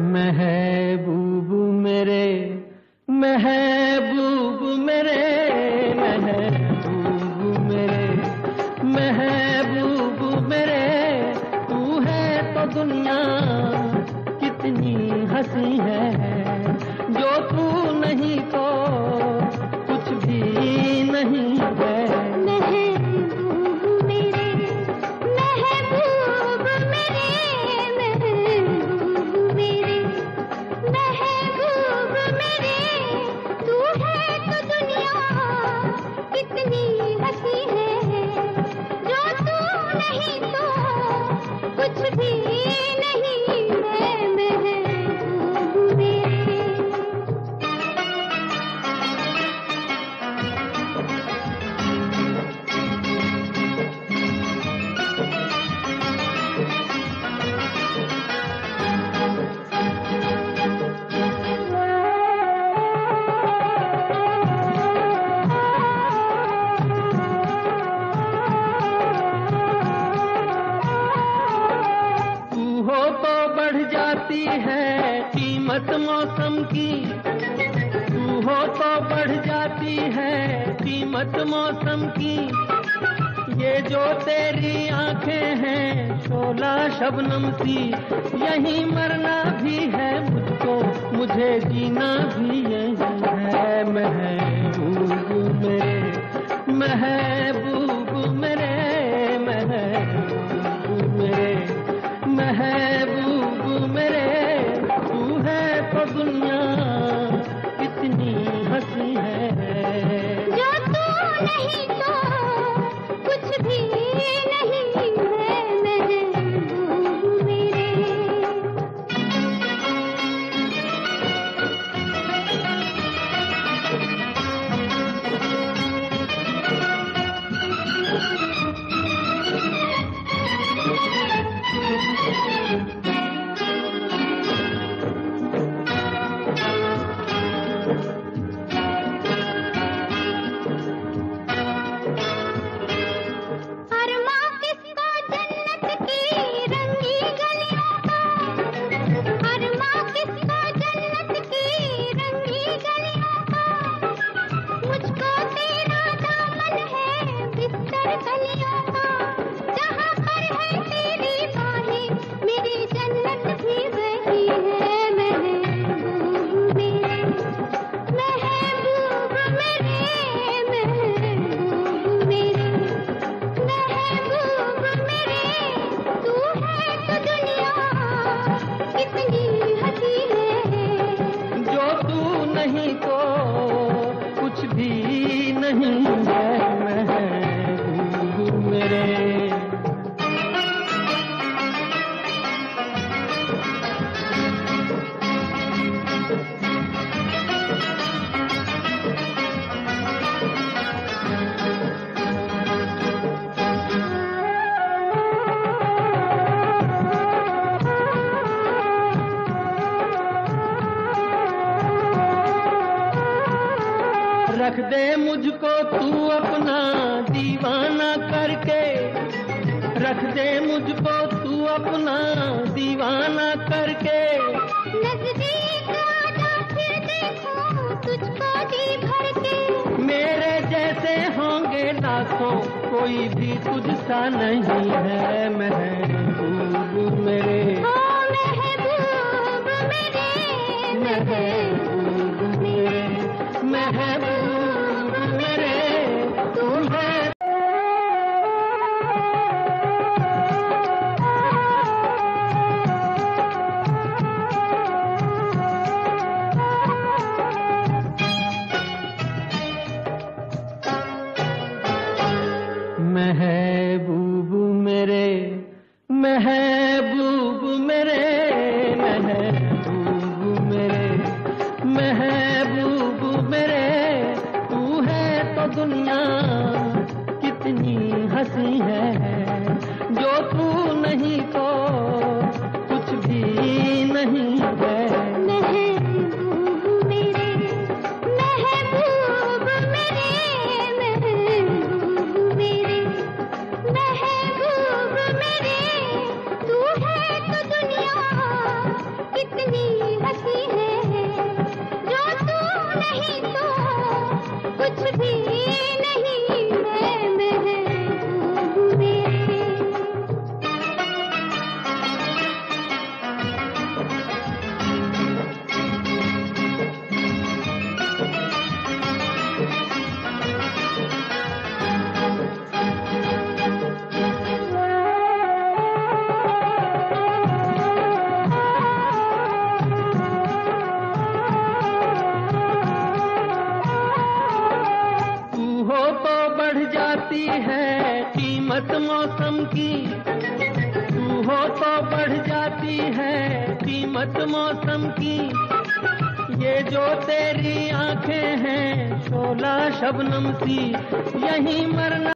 महबूब मेरे, महबूब मेरे, महबूब मेरे, महबूब मेरे, तू है तो दुनिया कितनी हंसी है, जो तू नहीं तो कुछ भी नहीं है। है कीमत मौसम की, तू हो तो बढ़ जाती है कीमत मौसम की, ये जो तेरी आंखें हैं शोला शबनम सी, यहीं मरना भी है मुझको, मुझे जीना भी यही है। महबूब मेरे, महबूब मेरे, महबूब मेरे, महबूब मेरे, तू है तो दुनिया कितनी हंसी है, जो तू नहीं तो कुछ भी नहीं है। महबूब मेरे, रख दे मुझको तू अपना दीवाना करके, रख दे मुझको तू अपना दीवाना करके, नजदीक आजा फिर देखूं तुझको जी भर के, मेरे जैसे होंगे लाखों कोई भी तुझसा नहीं है। महबूब मेरे, महबूब मेरे, महबूब मेरे, महबूब मेरे, तू है। महबूब मेरे, महबूब मेरे, महबूब मेरे, महबूब मेरे, कीमत मौसम की, तू हो तो बढ़ जाती है कीमत मौसम की। ये जो तेरी आंखें हैं शोला शबनम सी, यही मरना